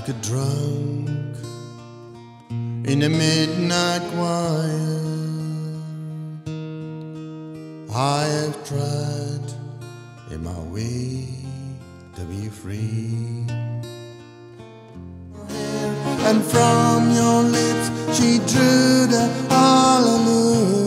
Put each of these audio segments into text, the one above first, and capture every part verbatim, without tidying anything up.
like a drunk in the midnight choir. I have tried in my way to be free, and from your lips she drew the hallelujah.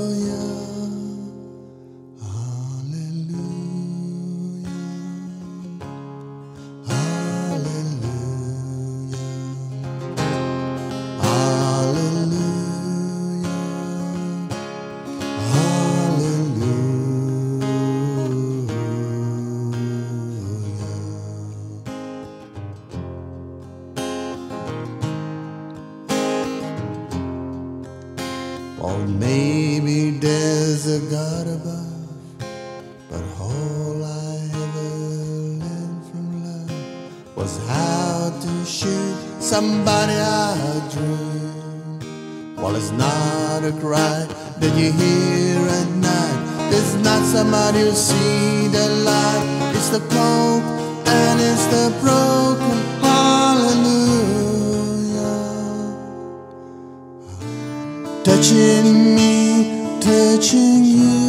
Well, maybe there's a God above, but all I ever learned from love was how to shoot somebody I dream. Well, it's not a cry that you hear at night. It's not somebody who see the light. It's the cold and it's the broken hallelujah. Touching me, touching you.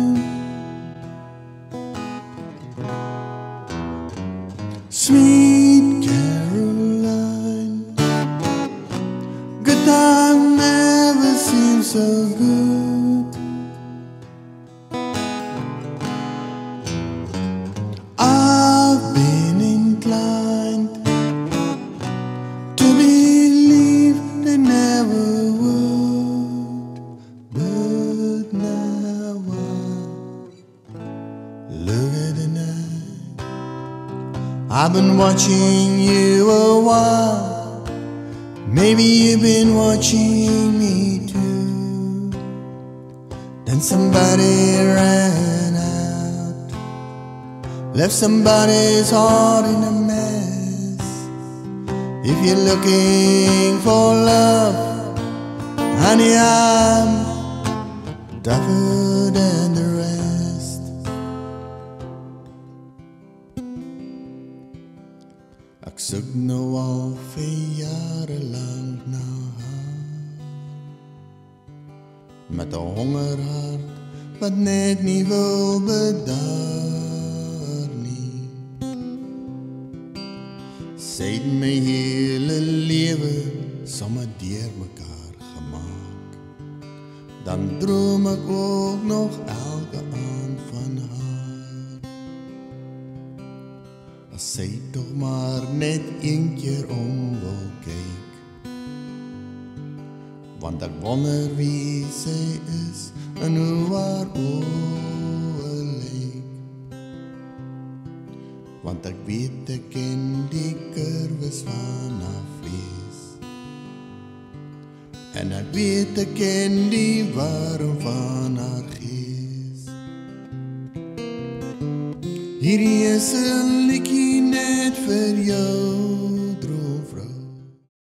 Sweet Caroline, good time never seems so good. I've been inclined to believe they never would, but now I look at the night. I've been watching you a while, maybe you've been watching me too. Then somebody ran out, left somebody's heart in a mess. If you're looking for love, honey, I'm tougher than the rest. Ek soek nou al vir jare lang na haar, met 'n hongerhart wat net nie wil bedaar nie. Sy het my hele lewe sommer deur mekaar gemaak. Dan droom ek ook nog elke aand van haar. As sy toch maar net een keer om wil kyk, want ek wonder wie sy is en hoe haar oë lyk. Want ek weet ek ken die kurwes van haar vlees, en ek weet ek ken die warm van haar gees. Hierdie is 'n liedjie net vir jou,